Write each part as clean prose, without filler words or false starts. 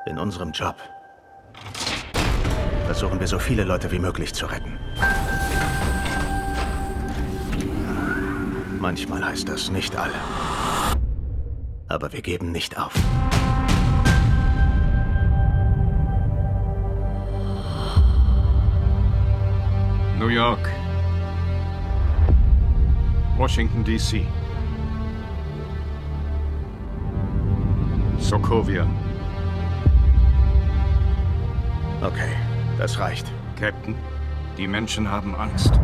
In unserem Job versuchen wir so viele Leute wie möglich zu retten. Manchmal heißt das nicht alle. Aber wir geben nicht auf. New York. Washington, D.C. Sokovia. Okay, das reicht. Captain, die Menschen haben Angst.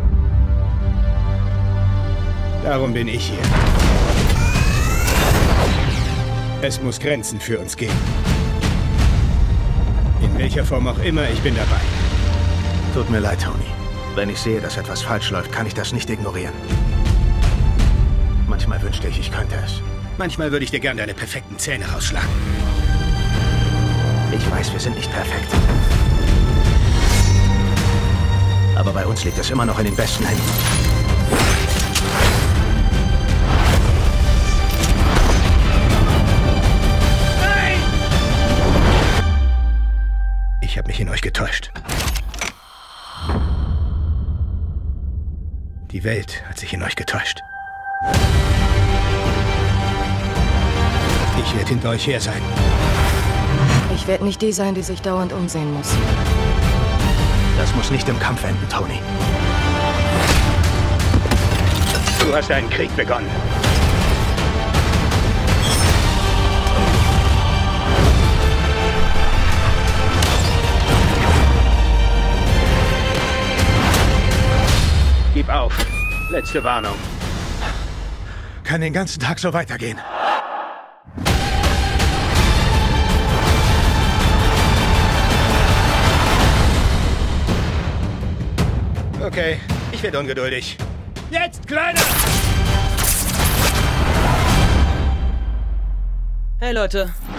Darum bin ich hier. Es muss Grenzen für uns geben. In welcher Form auch immer, ich bin dabei. Tut mir leid, Tony. Wenn ich sehe, dass etwas falsch läuft, kann ich das nicht ignorieren. Manchmal wünschte ich, ich könnte es. Manchmal würde ich dir gern deine perfekten Zähne rausschlagen. Ich weiß, wir sind nicht perfekt. Aber bei uns liegt es immer noch in den besten Händen. Nein! Ich habe mich in euch getäuscht. Die Welt hat sich in euch getäuscht. Ich werde hinter euch her sein. Ich werde nicht die sein, die sich dauernd umsehen muss. Das muss nicht im Kampf enden, Tony. Du hast einen Krieg begonnen. Gib auf. Letzte Warnung. Kann den ganzen Tag so weitergehen. Okay, ich werde ungeduldig. Jetzt, Kleiner! Hey Leute,